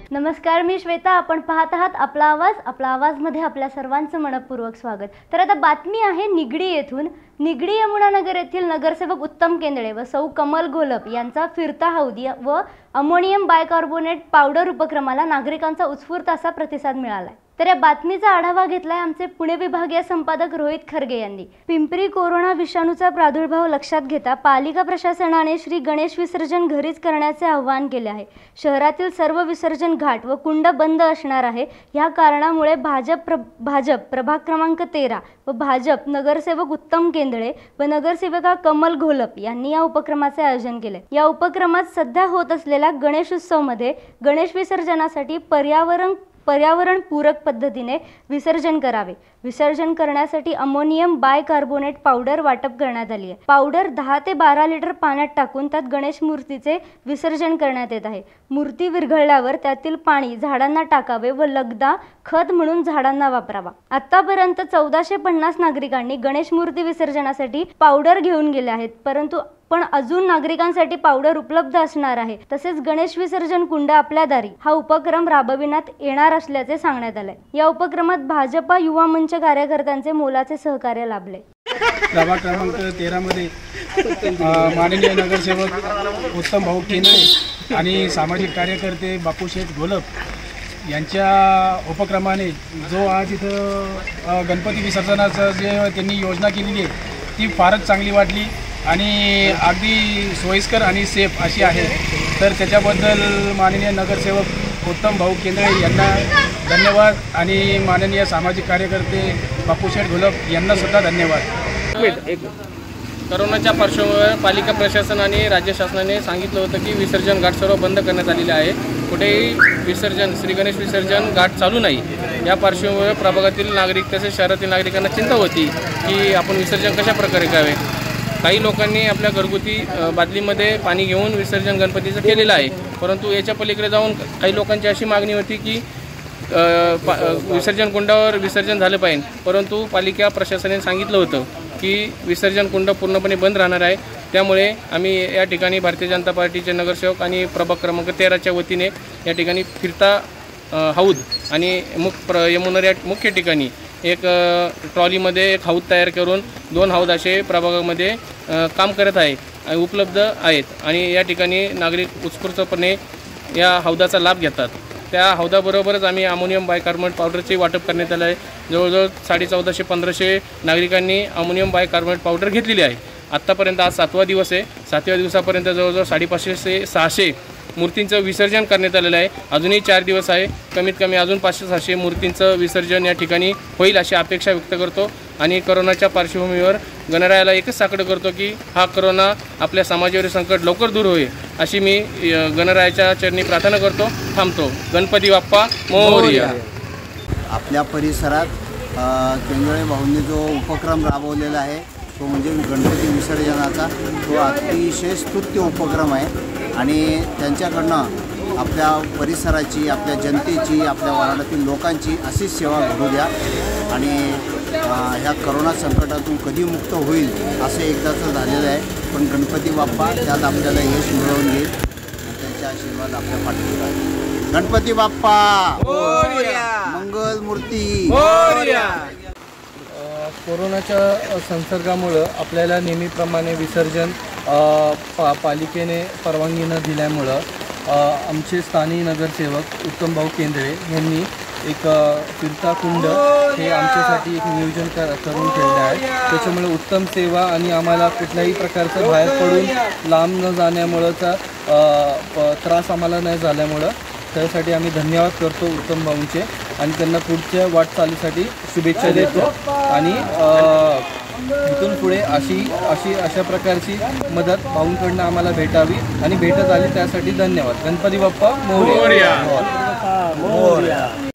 नमस्कार, मी श्वेता. आपण पाहत आहात आपला आवाजमध्ये आपल्या सर्वांचं मनपूर्वक स्वागत. तर आता बातमी आहे निगडी येथून. निगडी यमुनानगर येथील नगरसेवक उत्तम केंद्रे व सौ कमल घोलप यांचा फिरता हौदी व अमोनियम बायकार्बोनेट पावडर उपक्रमाला नागरिकांचा उत्स्फूर्त असा प्रतिसाद मिळाला. तर या बातमीचा आढावा घेतलाय आमचे पुणे विभागीय संपादक रोहित खरगे यांनी. पिंपरी कोरोना विषाणूचा प्रादुर्भाव लक्षात घेता पालिका प्रशासनाने श्री गणेश विसर्जन घरीच करण्याचे आवाहन केले आहे. शहरातील सर्व विसर्जन घाट व कुंड बंद असणार आहे. या कारणामुळे भाजप प्रभाग क्रमांक 13 व भाजप नगरसेवक उत्तम केंद्रे व नगरसेविका कमल घोलप यांनी या उपक्रमाचे आयोजन केले. या उपक्रमात सध्या होत असलेल्या गणेशोत्सवमध्ये गणेश विसर्जनासाठी पर्यावरण पूरक पद्धतीने विसर्जन करावे. विसर्जन करण्यासाठी अमोनियम बायकार्बोनेट पावडर वाटप करण्यात आली आहे. पावडर 10 ते 12 लिटर पाण्यात टाकून त्यात गणेश मूर्तीचे विसर्जन करण्यात येत आहे. मूर्ती विरघळल्यावर त्यातील पाणी झाडांना टाकावे व लगदा खत म्हणून झाडांना वापरावा. आतापर्यंत 1450 नागरिकांनी गणेश मूर्ती विसर्जनासाठी पावडर घेऊन गेले आहेत, पण अजून नागरिकांसाठी पावडर उपलब्ध असणार आहे. तसेच गणेश विसर्जन कुंड आपल्या दारी हा उपक्रम राबविण्यात येणार असल्याचे सांगण्यात आले. या उपक्रमात भाजपा युवा मंच कार्यकर्त्यांचे मोलाचे सहकार्य लाभले. प्रभाग क्रमांक 13 मध्ये माननीय नगरसेवक उत्तम भाऊ केंद्रे आणि सामाजिक कार्यकर्ते बापूशेठ घोलप यांच्या उपक्रमाने जो आज इथं गणपती विसर्जनाचं जे त्यांनी योजना केलेली आहे ती फारच चांगली वाटली आणि अगदी सोयीस्कर आणि सेफ अशी आहे. तर त्याच्याबद्दल माननीय नगरसेवक उत्तम भाऊ केंद्रे यांना धन्यवाद आणि माननीय सामाजिक कार्यकर्ते बापूशेठ घोलप यांना सुद्धा धन्यवाद. करोनाच्या पार्श्वभूमीवर पालिका प्रशासन आणि राज्य शासनाने सांगितलं होतं की विसर्जन घाट सर्व बंद करण्यात आलेले आहे. कुठेही विसर्जन श्री गणेश विसर्जन घाट चालू नाही. या पार्श्वभूमीवर प्रभागातील नागरिक तसेच शहरातील नागरिकांना चिंता होती की आपण विसर्जन कशा प्रकारे करावे. काही लोकांनी आपल्या घरगुती बादलीमध्ये पाणी घेऊन विसर्जन गणपतीचं केलेलं आहे, परंतु याच्या पलीकडे जाऊन काही लोकांची अशी मागणी होती की विसर्जन कुंडावर विसर्जन झालं पाहिजे, परंतु पालिका प्रशासनाने सांगितलं होतं की विसर्जन कुंड पूर्णपणे बंद राहणार आहे. त्यामुळे आम्ही या ठिकाणी भारतीय जनता पार्टीचे नगरसेवक आणि प्रभाग क्रमांक 13च्या वतीने या ठिकाणी फिरता हौद आणि यमुना मुख्य ठिकाणी एक ट्रॉलीमध्ये एक हौद तयार करून 2 हौद असे प्रभागामध्ये काम करत आहे उपलब्ध आहेत आणि या ठिकाणी नागरिक उत्स्फूर्तपणे या हौदाचा लाभ घेतात. त्या हौदाबरोबरच आम्ही अमोनियम बायकार्बोनेट पावडरचे वाटप करण्यात आलं आहे. जवळजवळ 1450-1500 नागरिकांनी अमोनियम बायकार्बोनेट पावडर घेतलेली आहे. आत्तापर्यंत आज 7वा दिवस आहे. 7व्या दिवसापर्यंत जवळजवळ 550 ते 600 मूर्तींचं विसर्जन करण्यात आलेलं आहे. अजूनही 4 दिवस आहे. कमीत कमी अजून 500-600 मूर्तींचं विसर्जन या ठिकाणी होईल अशी अपेक्षा व्यक्त करतो आणि करोनाच्या पार्श्वभूमीवर गणरायाला एकच साकडं करतो की हा करोना आपल्या समाजावरील संकट लवकर दूर होईल अशी मी गणरायाच्या चरणी प्रार्थना करतो. थांबतो. गणपती बाप्पा मोरया. आपल्या परिसरात केंद्रे भाऊंनी जो उपक्रम राबवलेला आहे तो म्हणजे गणपती विसर्जनाचा तो अतिशय स्तुत्य उपक्रम आहे आणि त्यांच्याकडनं आपल्या परिसराची, आपल्या जनतेची, आपल्या वार्डातील लोकांची अशीच सेवा घडू द्या आणि ह्या करोना संकटातून कधी मुक्त होईल असं एकदाचं झालेलं आहे. पण गणपती बाप्पा त्यात आपल्याला यश मिळवून घेईल आणि त्यांचे आशीर्वाद आपल्या पाठीवर आहे. गणपती बाप्पा मंगल मूर्ती. कोरोनाच्या संसर्गामुळं आपल्याला नेहमीप्रमाणे विसर्जन पालिकेने परवानगी न दिल्यामुळं आमचे स्थानिक नगरसेवक उत्तम भाऊ केंद्रे यांनी एक फिरता कुंड हे आमच्यासाठी एक नियोजन करून ठेवले आहे. त्याच्यामुळे उत्तम सेवा आणि आम्हाला कुठल्याही प्रकारचं बाहेर पडून लांब न जाण्यामुळंचा त्रास आम्हाला नाही झाल्यामुळं त्यासाठी आम्ही धन्यवाद करतो उत्तम भाऊंचे आणि त्यांना पुढच्या वाटचालीसाठी शुभेच्छा देतो आणि इथून पुढे अशा प्रकारची मदत भाऊंकडनं आम्हाला भेटावी आणि भेटत आली त्यासाठी धन्यवाद. गणपती बाप्पा मोरया.